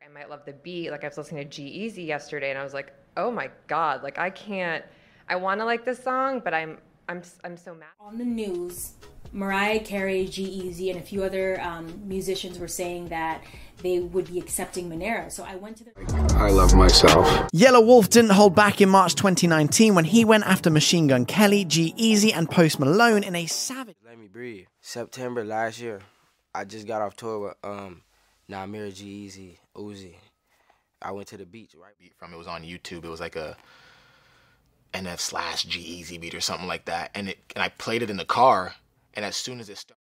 I might love the beat. Like I was listening to G-Eazy yesterday and I was like, oh my God, like I can't, I want to like this song, but I'm so mad. On the news, Mariah Carey, G-Eazy, and a few other musicians were saying that they would be accepting Monero. So I went to the... I love myself. Yellow Wolf didn't hold back in March 2019 when he went after Machine Gun Kelly, G-Eazy, and Post Malone in a savage... Let me breathe. September last year, I just got off tour with Namir, G-Eazy, Uzi. I went to the beach, right? From it was on YouTube. It was like a NF/G-Eazy beat or something like that, and I played it in the car, and as soon as it started.